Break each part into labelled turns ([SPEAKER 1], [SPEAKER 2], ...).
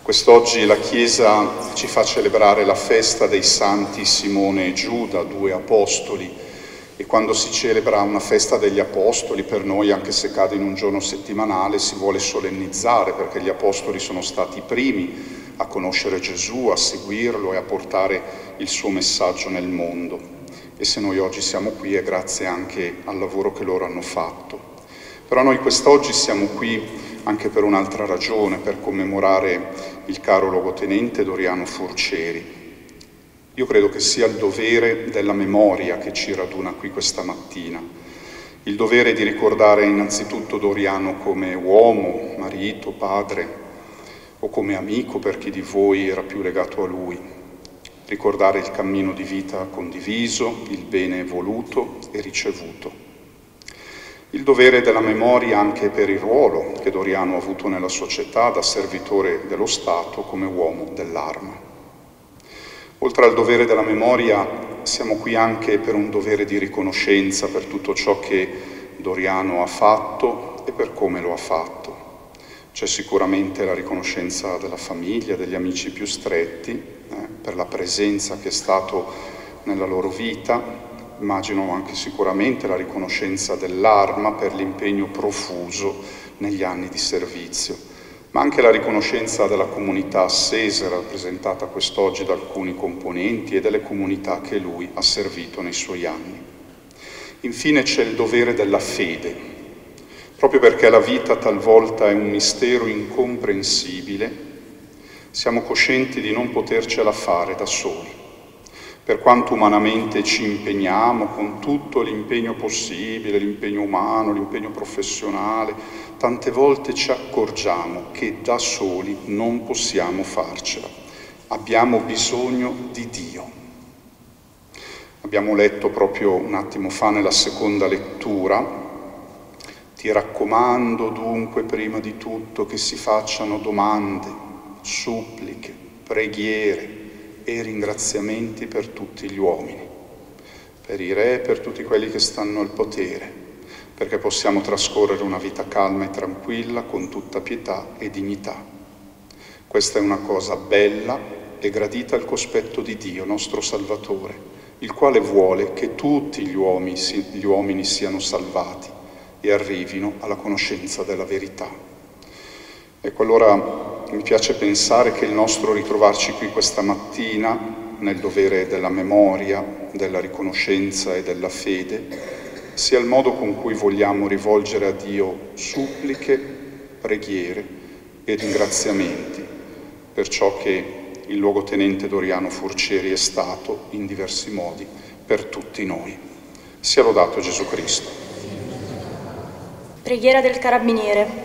[SPEAKER 1] Quest'oggi la Chiesa ci fa celebrare la festa dei santi Simone e Giuda, 2 apostoli, e quando si celebra una festa degli apostoli, per noi, anche se cade in un giorno settimanale, si vuole solennizzare, perché gli apostoli sono stati i primi a conoscere Gesù, a seguirlo e a portare il suo messaggio nel mondo. E se noi oggi siamo qui è grazie anche al lavoro che loro hanno fatto. Però noi quest'oggi siamo qui anche per un'altra ragione, per commemorare il caro luogotenente Doriano Forcieri. Io credo che sia il dovere della memoria che ci raduna qui questa mattina, il dovere di ricordare innanzitutto Doriano come uomo, marito, padre, o come amico per chi di voi era più legato a lui, ricordare il cammino di vita condiviso, il bene voluto e ricevuto. Il dovere della memoria anche per il ruolo che Doriano ha avuto nella società da servitore dello Stato come uomo dell'arma. Oltre al dovere della memoria, siamo qui anche per un dovere di riconoscenza per tutto ciò che Doriano ha fatto e per come lo ha fatto. C'è sicuramente la riconoscenza della famiglia, degli amici più stretti, per la presenza che è stato nella loro vita. Immagino anche sicuramente la riconoscenza dell'Arma per l'impegno profuso negli anni di servizio, ma anche la riconoscenza della comunità assese, rappresentata quest'oggi da alcuni componenti, e delle comunità che lui ha servito nei suoi anni. Infine c'è il dovere della fede, proprio perché la vita talvolta è un mistero incomprensibile, siamo coscienti di non potercela fare da soli. Per quanto umanamente ci impegniamo con tutto l'impegno possibile, l'impegno umano, l'impegno professionale, tante volte ci accorgiamo che da soli non possiamo farcela. Abbiamo bisogno di Dio. Abbiamo letto proprio un attimo fa nella seconda lettura: ti raccomando dunque prima di tutto che si facciano domande, suppliche, preghiere e ringraziamenti per tutti gli uomini, per i re e per tutti quelli che stanno al potere, perché possiamo trascorrere una vita calma e tranquilla con tutta pietà e dignità. Questa è una cosa bella e gradita al cospetto di Dio, nostro Salvatore, il quale vuole che tutti gli uomini siano salvati e arrivino alla conoscenza della verità. Ecco, allora mi piace pensare che il nostro ritrovarci qui questa mattina nel dovere della memoria, della riconoscenza e della fede sia il modo con cui vogliamo rivolgere a Dio suppliche, preghiere e ringraziamenti per ciò che il luogotenente Doriano Forcieri è stato in diversi modi per tutti noi. Sia lodato Gesù Cristo.
[SPEAKER 2] Preghiera del Carabiniere.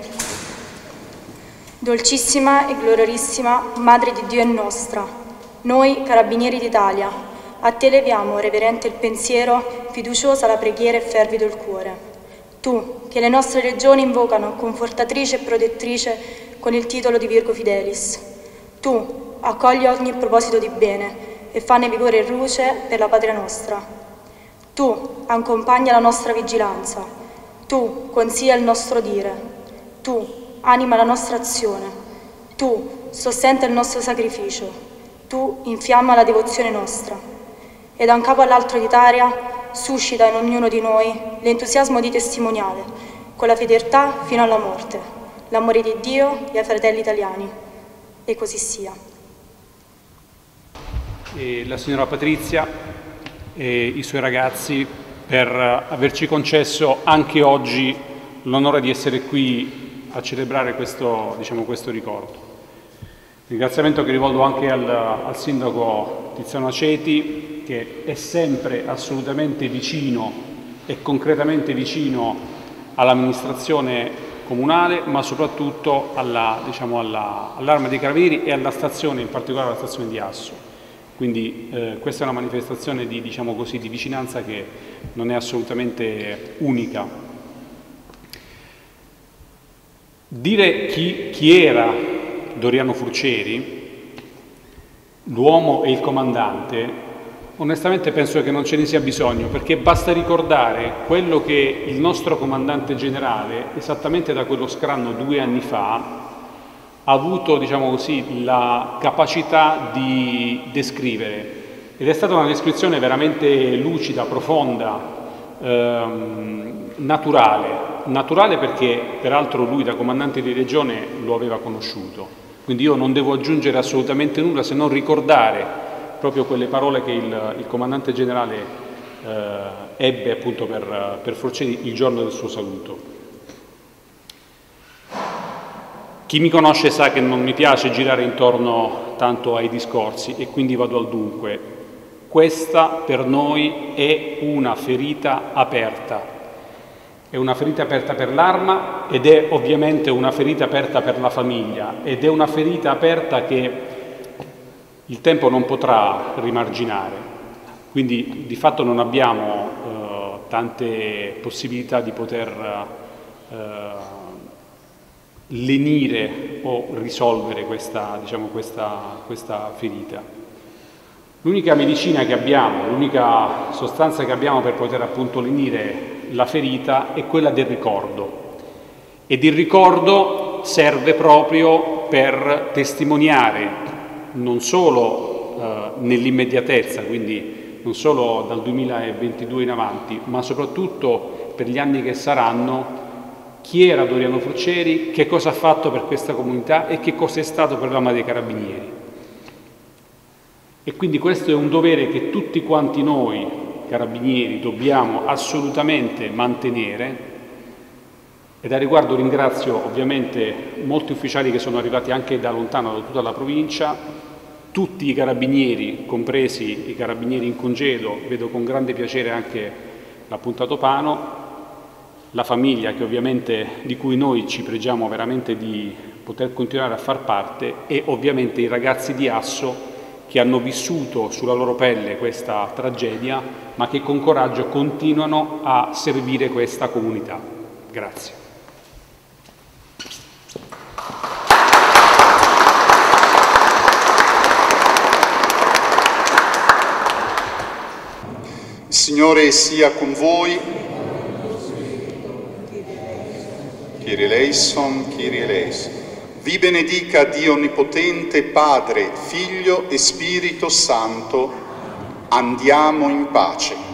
[SPEAKER 2] Dolcissima e gloriosissima Madre di Dio e nostra, noi Carabinieri d'Italia, a te leviamo reverente il pensiero, fiduciosa la preghiera e fervido il cuore. Tu, che le nostre legioni invocano confortatrice e protettrice con il titolo di Virgo Fidelis. Tu, accogli ogni proposito di bene e fanne vigore e luce per la patria nostra. Tu, accompagna la nostra vigilanza. Tu, consiglia il nostro dire. Tu, anima la nostra azione, tu sostenta il nostro sacrificio, tu infiamma la devozione nostra e da un capo all'altro d'Italia suscita in ognuno di noi l'entusiasmo di testimoniare, con la fedeltà fino alla morte, l'amore di Dio e ai fratelli italiani. E così sia.
[SPEAKER 3] E la signora Patrizia e i suoi ragazzi per averci concesso anche oggi l'onore di essere qui a celebrare questo ricordo. Ringraziamento che rivolgo anche al sindaco Tiziano Aceti, che è sempre assolutamente vicino e concretamente vicino all'amministrazione comunale, ma soprattutto all'Arma dei Carabinieri e alla stazione, in particolare alla stazione di Asso. Quindi questa è una manifestazione di vicinanza che non è assolutamente unica. Dire chi era Doriano Forcieri, l'uomo e il comandante, onestamente penso che non ce ne sia bisogno, perché basta ricordare quello che il nostro comandante generale, esattamente da quello scranno 2 anni fa, ha avuto, diciamo così, la capacità di descrivere, ed è stata una descrizione veramente lucida, profonda, naturale perché peraltro lui da comandante di regione lo aveva conosciuto, quindi io non devo aggiungere assolutamente nulla se non ricordare proprio quelle parole che il comandante generale ebbe appunto per Forceni il giorno del suo saluto. Chi mi conosce sa che non mi piace girare intorno tanto ai discorsi e quindi vado al dunque. Questa per noi è una ferita aperta. È una ferita aperta per l'Arma ed è ovviamente una ferita aperta per la famiglia ed è una ferita aperta che il tempo non potrà rimarginare. Quindi di fatto non abbiamo tante possibilità di poter lenire o risolvere questa ferita. L'unica medicina che abbiamo, l'unica sostanza che abbiamo per poter appunto lenire la ferita è quella del ricordo. Ed il ricordo serve proprio per testimoniare non solo nell'immediatezza, quindi non solo dal 2022 in avanti, ma soprattutto per gli anni che saranno, chi era Doriano Forcieri, che cosa ha fatto per questa comunità e che cosa è stato per l'Arma dei Carabinieri. E quindi questo è un dovere che tutti quanti noi carabinieri dobbiamo assolutamente mantenere, ed a riguardo ringrazio ovviamente molti ufficiali che sono arrivati anche da lontano, da tutta la provincia, tutti i carabinieri, compresi i carabinieri in congedo, vedo con grande piacere anche l'appuntato Pano, la famiglia che ovviamente di cui noi ci pregiamo veramente di poter continuare a far parte, e ovviamente i ragazzi di Asso che hanno vissuto sulla loro pelle questa tragedia, ma che con coraggio continuano a servire questa comunità. Grazie.
[SPEAKER 1] Il Signore sia con voi. Kyrie eleison, Kyrie eleison. Vi benedica Dio Onnipotente, Padre, Figlio e Spirito Santo. Andiamo in pace.